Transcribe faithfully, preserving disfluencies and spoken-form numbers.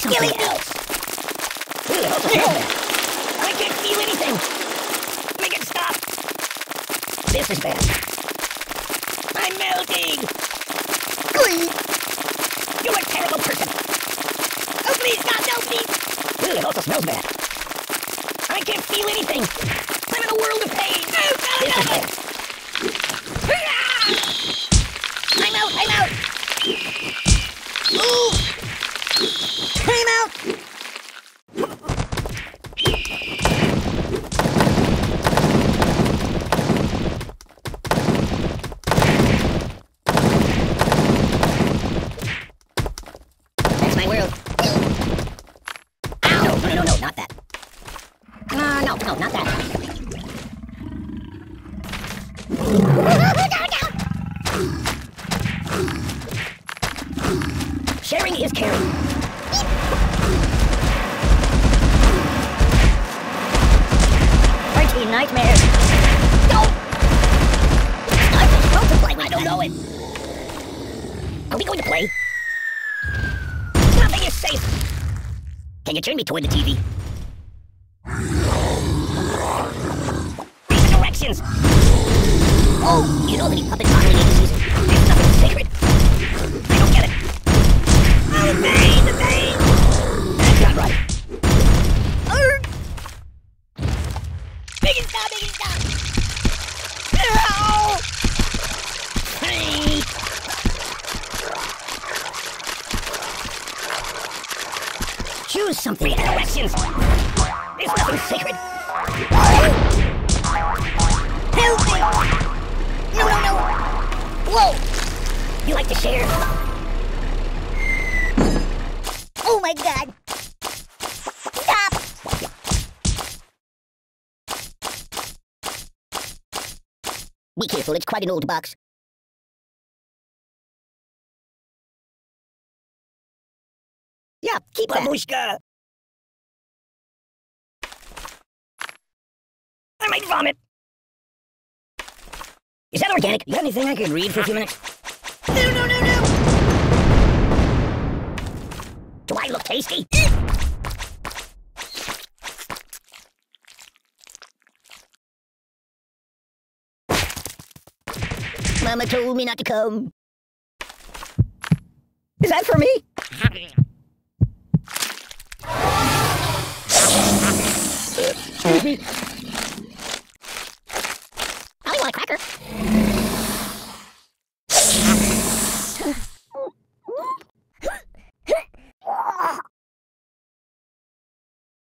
something else. Ooh, it also smells bad. I can't feel anything. Make it stop. This is bad. I'm melting. You're a terrible person. Oh, please, God, no, please. Ooh, it also smells bad. I can't feel anything. I'm in a world of pain. No, no, this no, is bad. I'm out, I'm out. Ooh. I'm out. That's my world. Ow! No, no, no, no, not that. Uh, no, no, not that. Sharing is caring. Party nightmare. No! I'm supposed to play with I don't know it. Are we going to play? Nothing is safe. Can you turn me toward the T V? These directions. Oh, you know that he puppet modeling agencies? There's nothing sacred. I don't get it. Oh, the pain, the pain. That's not right. Urgh. Make it stop, make it stop. Ow. Hey. Choose something. Directions. There's nothing sacred. Help me. No, no, no. Whoa. You like to share? Oh my God! Stop! Be careful, it's quite an old box. Yeah, keep that. Babushka! I might vomit. Is that organic? You got anything I could read for a few minutes? No, no, no, no! Do I look tasty? Mama told me not to come. Is that for me? Excuse me. I want a cracker.